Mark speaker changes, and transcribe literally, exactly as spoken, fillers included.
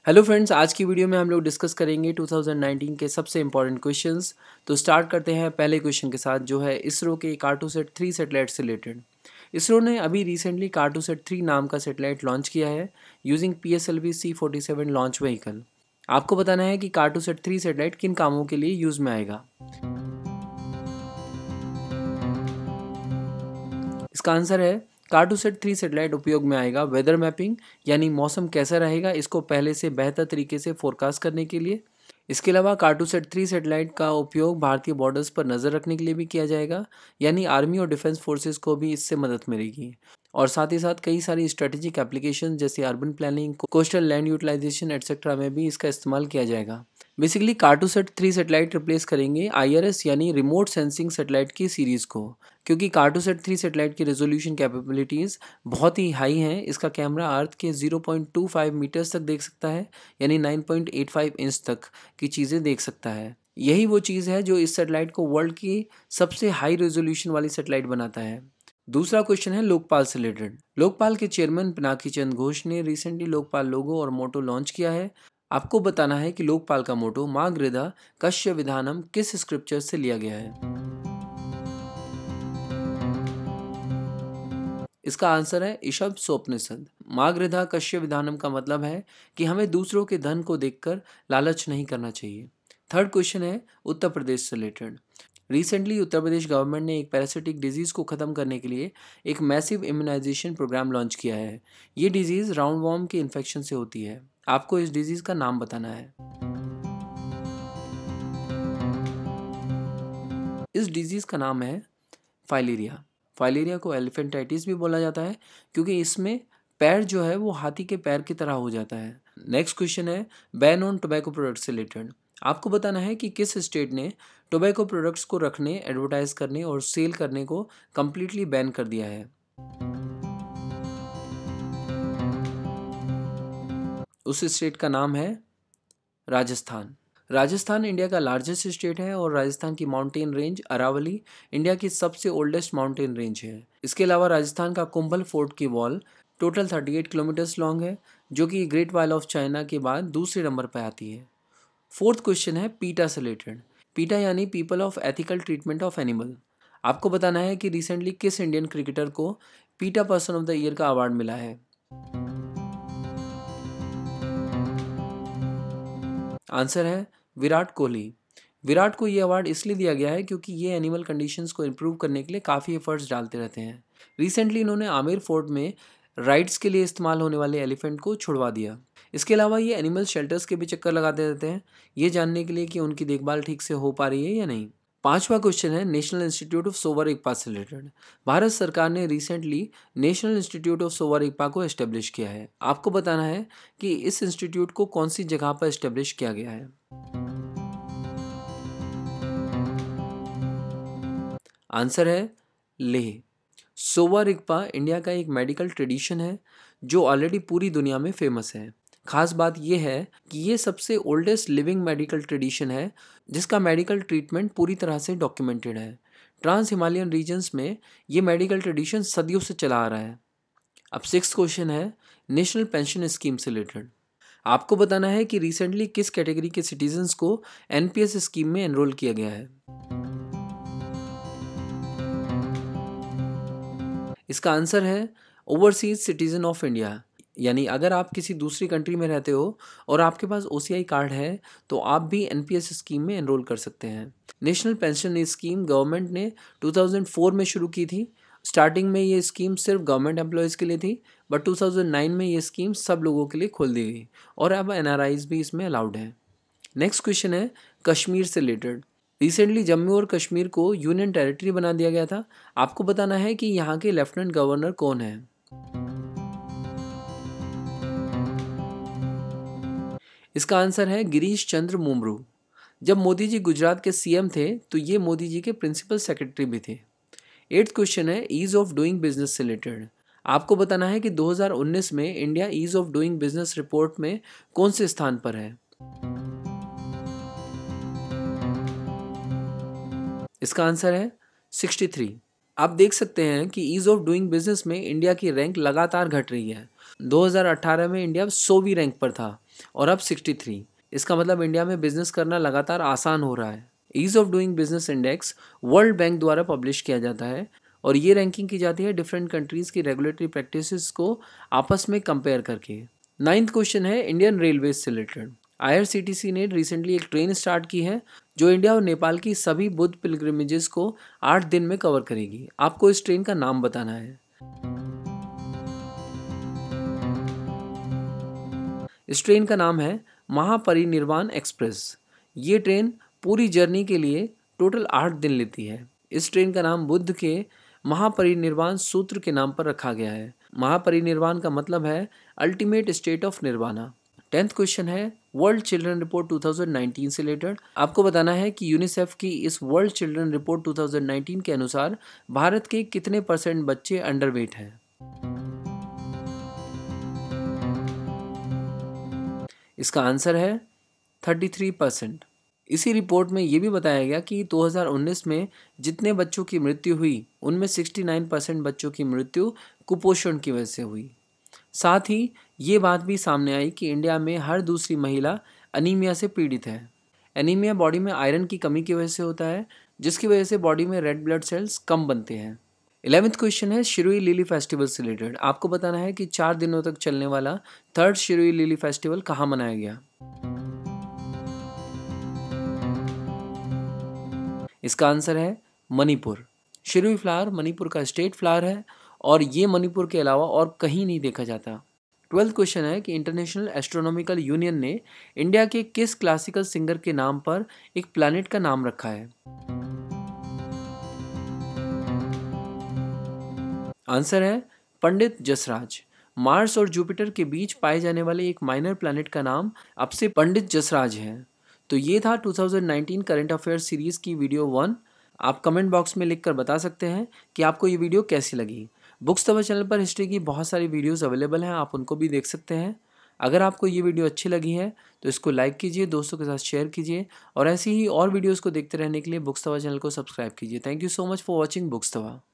Speaker 1: Hello friends, आज की video में हम लोग डिस्कस करेंगे टू थाउजेंड नाइनटीन के सबसे इंपॉर्टेंट क्वेश्चंस। तो स्टार्ट करते हैं पहले क्वेश्चन के साथ, जो है इसरो के कार्टोसैट थ्री सैटेलाइट से रिलेटेड। इसरो ने अभी रिसेंटली कार्टोसैट थ्री नाम का सैटेलाइट लॉन्च किया है using P S L V C forty seven launch vehicle. आपको बताना है कि कार्टोसैट थ्री सैटेलाइट किन कामों के लिए यूज में आएगा। इसका आंसर है कार्टोसैट थ्री सैटेलाइट उपयोग में आएगा वेदर मैपिंग, यानी मौसम कैसा रहेगा इसको पहले से बेहतर तरीके से फोरकास्ट करने के लिए। इसके अलावा कार्टोसैट थ्री सैटेलाइट का उपयोग भारतीय बॉर्डर्स पर नज़र रखने के लिए भी किया जाएगा, यानी आर्मी और डिफेंस फोर्सेस को भी इससे मदद मिलेगी। और साथ ही साथ कई सारी स्ट्रेटेजिक एप्लीकेशन जैसे urban planning, coastal land utilisation etcetera में भी इसका इस्तेमाल किया जाएगा। Basically Cartosat three satellite replace करेंगे आई आर एस यानी रिमोट सेंसिंग सैटेलाइट की सीरीज़ को, क्योंकि कार्टोसैट थ्री सैटेलाइट की रेजोल्यूशन कैपेबिलिटीज़ बहुत ही हाई हैं। इसका कैमरा अर्थ के zero point two five metres तक देख सकता है, यानी nine point eight five inch तक की चीज़ें देख सकता है। यही वो चीज़ है जो इस सैटेलाइट को वर्ल्ड की सबसे हाई रेजोल्यूशन वाली सैटेलाइट बनाता है। दूसरा क्वेश्चन है लोकपाल से रिलेटेड। लोकपाल के चेयरमैन पिनाकी चंद्र घोष ने रिसेंटली लोकपाल लोगो और मोटो लॉन्च किया है। आपको बताना है कि लोकपाल का मोटो माँ गृधा कश्य विधानम किस स्क्रिप्चर से लिया गया है। इसका आंसर है ईशव सोपनिषद। माँ गृधा कश्य विधानम का मतलब है कि हमें दूसरों के धन को देखकर लालच नहीं करना चाहिए। थर्ड क्वेश्चन है उत्तर प्रदेश से related. Recently Uttar Pradesh government ने एक पैरासिटिक डिजीज़ को ख़त्म करने के लिए एक मैसिव इम्यूनाइजेशन प्रोग्राम लॉन्च किया है। ये डिजीज़ राउंड वॉर्म के इन्फेक्शन से होती है। आपको इस डिजीज़ का नाम बताना है। इस डिजीज़ का नाम है फाइलेरिया। फाइलेरिया को एलिफेंटाइटिस भी बोला जाता है, क्योंकि इसमें पैर जो है वो हाथी के पैर की तरह हो जाता है। नेक्स्ट क्वेश्चन है बैन ऑन टोबैको प्रोडक्ट्स से रिलेटेड। आपको बताना है कि किस स्टेट ने टोबैको प्रोडक्ट्स को रखने, एडवर्टाइज करने और सेल करने को कम्प्लीटली बैन कर दिया है। उस स्टेट का नाम है राजस्थान। राजस्थान इंडिया का लार्जेस्ट स्टेट है और राजस्थान की माउंटेन रेंज अरावली इंडिया की सबसे ओल्डेस्ट माउंटेन रेंज है। इसके अलावा राजस्थान का कुंभल फोर्ट की wall total thirty eight kilometres long है, जो कि ग्रेट वॉल ऑफ चाइना के बाद दूसरे नंबर पर आती है। फोर्थ क्वेश्चन है पीटा से रिलेटेड। पीटा यानी people of ethical treatment of animal. आपको बताना है कि रिसेंटली किस इंडियन क्रिकेटर को PETA person of the year का अवार्ड मिला है। आंसर है विराट कोहली। विराट को ये अवार्ड इसलिए दिया गया है क्योंकि ये एनिमल कंडीशंस को इम्प्रूव करने के लिए काफ़ी एफर्ट्स डालते रहते हैं। रिसेंटली इन्होंने आमेर फोर्ट में राइड्स के लिए इस्तेमाल होने वाले एलिफेंट को छुड़वा दिया। इसके अलावा ये एनिमल शेल्टर्स के भी चक्कर लगाते रहते हैं, ये जानने के लिए कि उनकी देखभाल ठीक से हो पा रही है या नहीं। पांचवा क्वेश्चन है national institute of Sowa Rigpa से रिलेटेड। भारत सरकार ने recently national institute of Sowa Rigpa को एस्टेब्लिश किया है। आपको बताना है कि इस इंस्टीट्यूट को कौन सी जगह पर एस्टेब्लिश किया गया है। आंसर है लेह। सोवा रिगपा इंडिया का एक मेडिकल ट्रेडिशन है जो ऑलरेडी पूरी दुनिया में फेमस है। खास बात यह है कि ये सबसे ओल्डेस्ट लिविंग मेडिकल ट्रेडिशन है जिसका मेडिकल ट्रीटमेंट पूरी तरह से डॉक्यूमेंटेड है। ट्रांस हिमालयन रीजन्स में ये मेडिकल ट्रेडिशन सदियों से चला आ रहा है। अब सिक्स क्वेश्चन है नेशनल पेंशन स्कीम से रिलेटेड। आपको बताना है कि रिसेंटली किस कैटेगरी के सिटीजन्स को एन पी एस स्कीम में एनरोल किया गया है। इसका आंसर है ओवरसीज सिटीजन ऑफ इंडिया, यानी अगर आप किसी दूसरी कंट्री में रहते हो और आपके पास ओ सी आई कार्ड है तो आप भी एन पी एस स्कीम में एनरोल कर सकते हैं। नेशनल पेंशन स्कीम गवर्नमेंट ने टू थाउजेंड फोर में शुरू की थी। स्टार्टिंग में ये स्कीम सिर्फ गवर्नमेंट एम्प्लॉयज़ के लिए थी, बट टू थाउजेंड नाइन में ये स्कीम सब लोगों के लिए खोल दी गई और अब एन आर आईज़ भी इसमें अलाउड हैं। नेक्स्ट क्वेश्चन है कश्मीर से रिलेटेड। रिसेंटली जम्मू और कश्मीर को यूनियन टेरिटरी बना दिया गया था। आपको बताना है कि यहाँ के लेफ्टिनेंट गवर्नर कौन है। इसका आंसर है गिरीश चंद्र मुर्मू। जब मोदी जी गुजरात के सी एम थे तो ये मोदी जी के प्रिंसिपल सेक्रेटरी भी थे। एट्थ क्वेश्चन है ईज ऑफ डूइंग बिजनेस से रिलेटेड। आपको बताना है कि दो हज़ार उन्नीस में India ease of doing business report में कौन से स्थान पर है। इसका आंसर है सिक्सटी थ्री। आप देख सकते हैं कि ईज ऑफ डूइंग बिजनेस में इंडिया की रैंक लगातार घट रही है। दो हज़ार अठारह में इंडिया सौवीं रैंक पर था और अब सिक्सटी थ्री। इसका मतलब इंडिया में बिजनेस करना लगातार आसान हो रहा है। Ease of doing business index world bank द्वारा पब्लिश किया जाता है और ये रैंकिंग की जाती है डिफरेंट कंट्रीज़ की रेगुलेटरी प्रैक्टिसेस को आपस में कंपेयर करके। नाइन्थ क्वेश्चन है इंडियन रेलवे से रिलेटेड। आईआरसीटीसी ने रिसेंटली एक ट्रेन स्टार्ट की है जो इंडिया और नेपाल की सभी बुद्ध पिलग्रिमेजेस को आठ दिन में कवर करेगी। आपको इस ट्रेन का नाम बताना है। इस ट्रेन का नाम है महापरिनिर्वाण एक्सप्रेस। ये ट्रेन पूरी जर्नी के लिए टोटल आठ दिन लेती है। इस ट्रेन का नाम बुद्ध के महापरिनिर्वाण सूत्र के नाम पर रखा गया है। महापरिनिर्वाण का मतलब है ultimate state of nirvana. Tenth question है world children report two thousand nineteen से रिलेटेड। आपको बताना है कि यूनिसेफ की इस world children report two thousand nineteen के अनुसार भारत के कितने परसेंट बच्चे अंडरवेट हैं। इसका आंसर है थर्टी थ्री परसेंट। इसी रिपोर्ट में ये भी बताया गया कि दो हज़ार उन्नीस में जितने बच्चों की मृत्यु हुई उनमें उनहत्तर परसेंट बच्चों की मृत्यु कुपोषण की वजह से हुई। साथ ही ये बात भी सामने आई कि इंडिया में हर दूसरी महिला एनीमिया से पीड़ित है। एनीमिया बॉडी में आयरन की कमी की वजह से होता है, जिसकी वजह से बॉडी में रेड ब्लड सेल्स कम बनते हैं। इलेवेंथ क्वेश्चन है शिरुई लिली फेस्टिवल से रिलेटेड। आपको बताना है कि चार दिनों तक चलने वाला थर्ड शिरुई लिली फेस्टिवल कहाँ मनाया गया। इसका आंसर है मणिपुर। शिरुई फ्लावर मणिपुर का स्टेट फ्लावर है और ये मणिपुर के अलावा और कहीं नहीं देखा जाता। ट्वेल्थ क्वेश्चन है कि इंटरनेशनल एस्ट्रोनॉमिकल यूनियन ने इंडिया के किस क्लासिकल सिंगर के नाम पर एक प्लैनेट का नाम रखा है। आंसर है पंडित जसराज। मार्स और जुपिटर के बीच पाए जाने वाले एक माइनर प्लैनेट का नाम अब से पंडित जसराज है। तो ये था two thousand nineteen current affairs series की वीडियो वन। आप कमेंट बॉक्स में लिखकर बता सकते हैं कि आपको ये वीडियो कैसी लगी। बुक्स तवा चैनल पर हिस्ट्री की बहुत सारी वीडियोस अवेलेबल हैं, आप उनको भी देख सकते हैं। अगर आपको ये वीडियो अच्छी लगी है तो इसको लाइक कीजिए, दोस्तों के साथ शेयर कीजिए और ऐसी ही और वीडियोस को देखते रहने के लिए बुक्स तवा चैनल को सब्सक्राइब कीजिए। Thank you so much for watching books Tawa.